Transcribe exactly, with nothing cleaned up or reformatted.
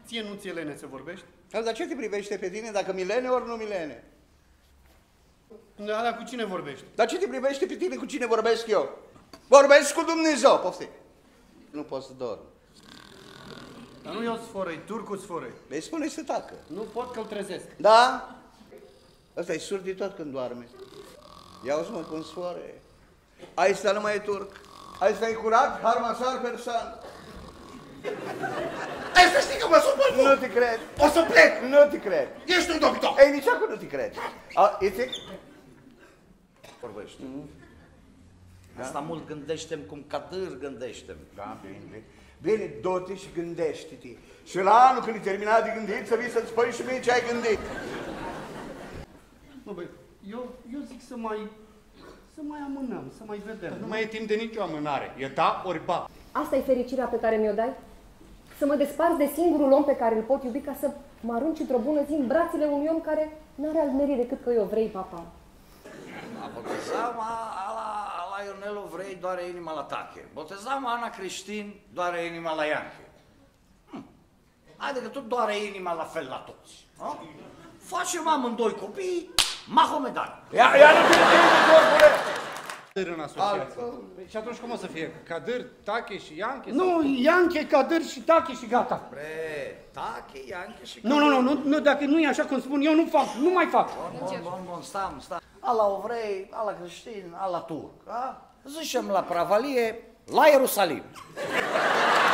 Ție nu ți-e lene să vorbești? Dar ce te privește pe tine, dacă milene ori nu milene? Da, dar cu cine vorbești? Dar ce te privește pe tine, cu cine vorbesc eu? Vorbesc cu Dumnezeu, poftim. Nu pot să dorm. Dar nu eu sforăi, turcu sforăi. Vei spune să tacă. Nu pot că-l trezesc. Da? Ăsta e surd de tot când doarme. Ia uzi mă cum sfoare. Aista nu mai e turc. Aista e curat, harmasar persan. Ai să știi că mă supăr. Nu te cred. O să plec. Nu te cred. Ești un doctor. Ei, nici acum nu te cred. A, este... Vorbești. Asta mult gândește-mi cum Cadâr gândește-mi. Da, bine. Bine, du-te și gândește-te. Și la anul când e terminat de gândit, să vii să-ți spui și mie ce ai gândit. Nu, băi, eu, eu zic să mai, să mai amânăm, să mai vedem. Nu mai e timp de nicio amânare. E da ori ba. Asta e fericirea pe care mi-o dai? Să mă desparți de singurul om pe care îl pot iubi ca să mă arunci într-o bună zi în brațele unui om care n-are alt merit decât că eu vrei, papa. La botezama, ala, ala Ionelu vrei doare inima la tache. Botezama Ana Cristin doare inima la Ianche. Hm. Adică tu doare inima la fel la toți. No? Facem amândoi copii mahomedani. Ia, ia nu te crede, corpule! Cadâr în asociație. Și atunci cum o să fie? Cadâr, Tache și Ianche? Nu, Ianche, Cadâr și Tache și gata. Bre, Tache, Ianche și Nu, nu, nu, nu, nu, dacă nu e așa cum spun eu, nu fac, nu mai fac. Bun, bun, bun, bun, stam, stam. Ala o vrei, ala creștin, ala turc, a? Zicem la pravalie, la Ierusalim.